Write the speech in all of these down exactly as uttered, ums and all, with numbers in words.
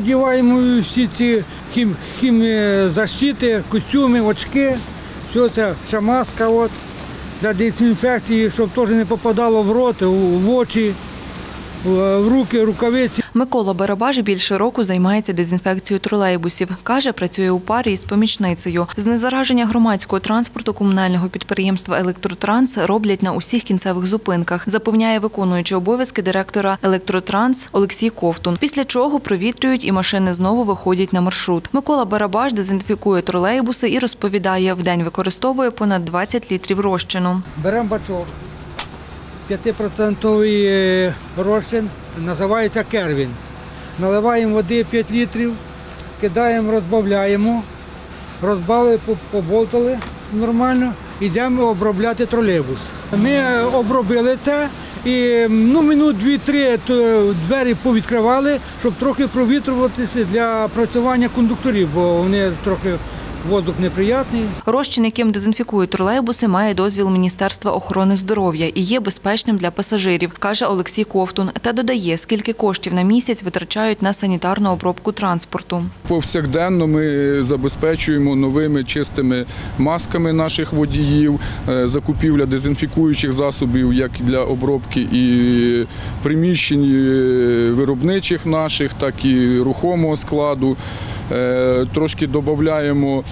одягаємо всі ці хім, хімзащити, костюми, очки, все це, ще маска от, для дезінфекції, щоб теж не попадало в рот, в очі, в руки, рукавиці. Микола Барабаш більше року займається дезінфекцією тролейбусів. Каже, працює у парі із помічницею. Знезараження громадського транспорту комунального підприємства «Електротранс» роблять на усіх кінцевих зупинках, запевняє виконуючий обов'язки директора «Електротранс» Олексій Ковтун. Після чого провітрюють і машини знову виходять на маршрут. Микола Барабаш дезінфікує тролейбуси і розповідає, в день використовує понад двадцять літрів розчину. Беремо бачок. п'ятипроцентовий розчин, називається кервін. Наливаємо води п'ять літрів, кидаємо, розбавляємо, розбавили, поболтали нормально, йдемо обробляти тролейбус. Ми обробили це і ну, минут дві-три двері повідкривали, щоб трохи провітрюватися для працювання кондукторів, бо вони трохи воздух неприятний. Розчин, яким дезінфікують тролейбуси, має дозвіл Міністерства охорони здоров'я і є безпечним для пасажирів, каже Олексій Ковтун. Та додає, скільки коштів на місяць витрачають на санітарну обробку транспорту. Повсякденно ми забезпечуємо новими чистими масками наших водіїв, закупівля дезінфікуючих засобів як для обробки і приміщень виробничих наших, так і рухомого складу. Трошки додаємо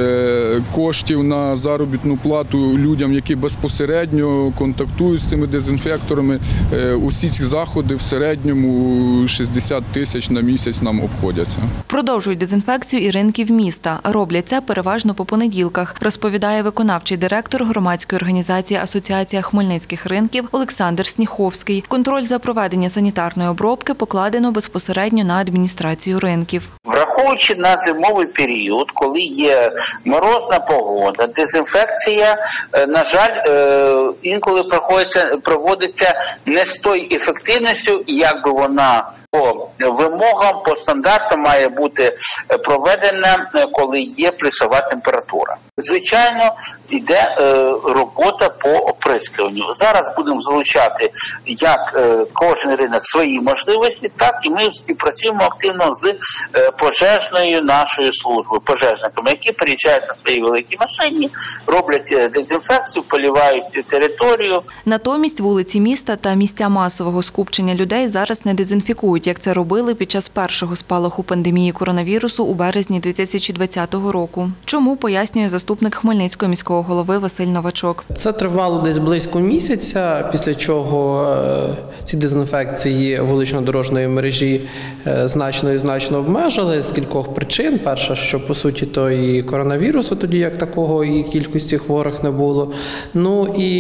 коштів на заробітну плату людям, які безпосередньо контактують з цими дезінфекторами. Усі ці заходи в середньому шістдесят тисяч на місяць нам обходяться. Продовжують дезінфекцію і ринків міста. Роблять це переважно по понеділках, розповідає виконавчий директор громадської організації «Асоціація хмельницьких ринків» Олександр Сніховський. Контроль за проведення санітарної обробки покладено безпосередньо на адміністрацію ринків. Враховуючи на зимовий період, коли є морозна погода, дезінфекція, на жаль, інколи проводиться не з тою ефективністю, як би вона по вимогам, по стандартам має бути проведена, коли є плюсова температура. Звичайно, йде робота по оприскуванню. Зараз будемо залучати як кожен ринок свої можливості, так і ми співпрацюємо активно з пожежною нашою службою, пожежниками, які приїжджають на своїй великій машині, роблять дезінфекцію, полівають територію. Натомість вулиці міста та місця масового скупчення людей зараз не дезінфікують, як це робили під час першого спалаху пандемії коронавірусу у березні дві тисячі двадцятого року. Чому, пояснює заступник Хмельницького міського голови Василь Новачок. Це тривало десь близько місяця, після чого ці дезінфекції вулично-дорожньої мережі значно і значно обмежили з кількох причин. Перша, що по суті то і коронавірусу тоді як такого, і кількості хворих не було. Ну і,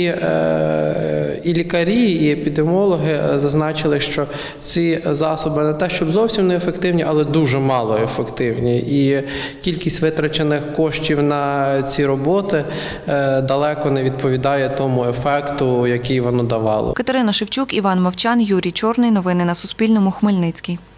і лікарі, і епідеміологи зазначили, що ці засоби не те, щоб зовсім не ефективні, але дуже мало ефективні. І кількість витрачених коштів на ці роботи далеко не відповідає тому ефекту, який воно давало. Катерина Шевчук, Іван Мовчан, Юрій Чорний. Новини на Суспільному. Хмельницький.